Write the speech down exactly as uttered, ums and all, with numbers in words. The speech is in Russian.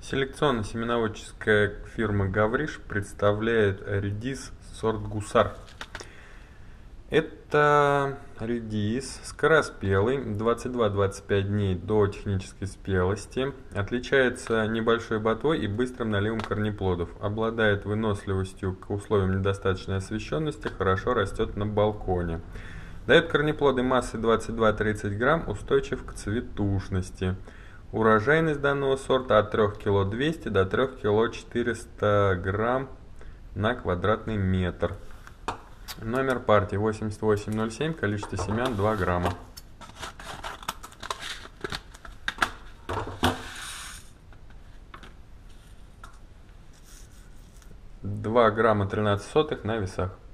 Селекционно-семеноводческая фирма «Гавриш» представляет редис сорт «Гусар». Это редис скороспелый, двадцать два — двадцать пять дней до технической спелости. Отличается небольшой ботвой и быстрым наливом корнеплодов. Обладает выносливостью к условиям недостаточной освещенности, хорошо растет на балконе. Дает корнеплоды массой двадцать два — тридцать грамм, устойчив к цветушности. Урожайность данного сорта от трёх килограмм двести до трёх килограмм четыреста грамм на квадратный метр. Номер партии восемьдесят восемь ноль семь, количество семян два грамма. два грамма тринадцать сотых на весах.